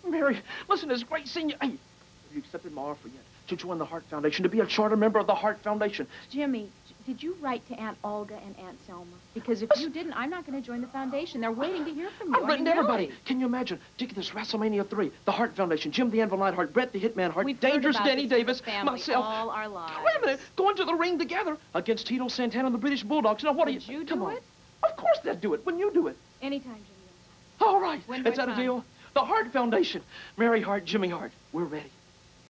Mary, listen, it's great seeing you. Hey, have you accepted my offer yet? To join the Hart Foundation, to be a charter member of the Hart Foundation. Jimmy, did you write to Aunt Olga and Aunt Selma? Because if you didn't, I'm not going to join the foundation. They're waiting to hear from you. I've written to everybody. Can you imagine? Dick, this WrestleMania 3, the Hart Foundation, Jim the Anvil Neidhart, Brett the Hitman Hart, We've Dangerous heard about Danny this Davis, myself. all our lives. Wait a minute, going to the ring together against Tito Santana and the British Bulldogs. Now, what do you... Would you Come do on. it? Of course they'd do it. When you do it. Anytime, Jimmy. All right. When do Is I that a come? deal? The Hart Foundation. Mary Hart, Jimmy Hart. We're ready.